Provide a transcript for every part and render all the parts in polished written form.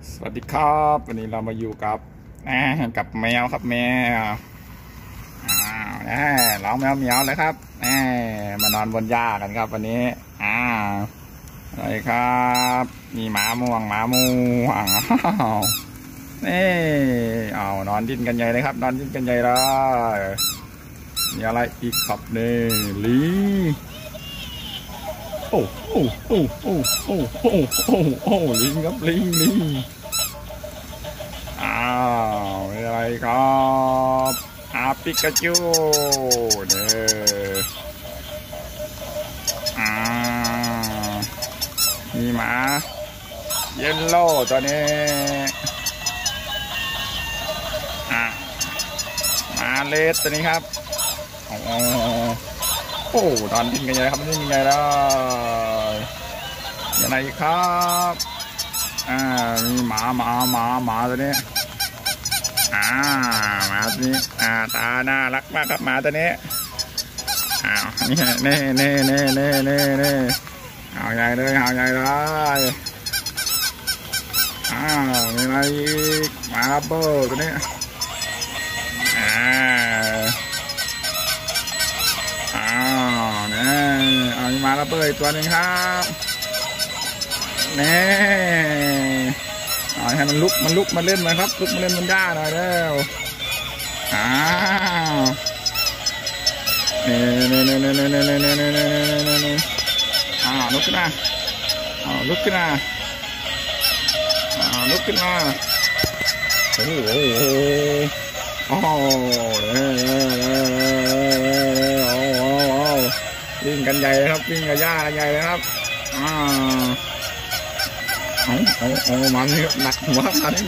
สวัสดีครับวันนี้เรามาอยู่กับแมวครับแมวร้องแมวเหมียวเลยครับมานอนบนหญ้ากันครับวันนี้อะไรครับมีหมาม่วงนี่นอนดิ้นกันใหญ่เลยครับนอนดิ้นกันใหญ่เลยมีอะไรอีกครับนี่ลิงโอ้ลิงครับลิงอะไรครับปิกาจูเนี่ยมีหมาเยลโล่ตัวนี้หมาเลสตัวนี้ครับตอนดิ้นกันใหญ่ครับดิ้นกันใหญ่แล้วยังไงครับมีหมาตัวนี้หมาตัวนี้ตาน่ารักมากครับหมาตัวนี้นี่เอาใหญ่เลยมีอะไรอีกหมาเบอร์ตัวนี้มีหมาระเบิดตัวหนึ่งครับให้มันลุกมาเล่นมาครับลุกมาเล่นบนหญ้าหน่อยแล้วลุกขึ้นมาลุกขึ้นมาวิ่งกันใหญ่ครับวิ่งกับหญ้าใหญ่เลยครับมันนี่หนักหัว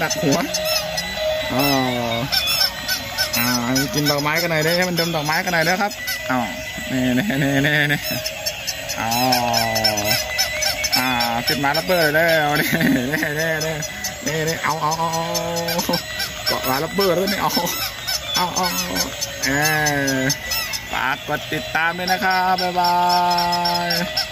กินดอกไม้กันหน่อยได้ให้มันดมดอกไม้กันหน่อยนะครับนี่ขึ้นมาแล้วเปิดแล้วนี่เอาเกาะมาแล้วเปิดแล้วนี่ฝากกดติดตามด้วยนะครับบ๊ายบาย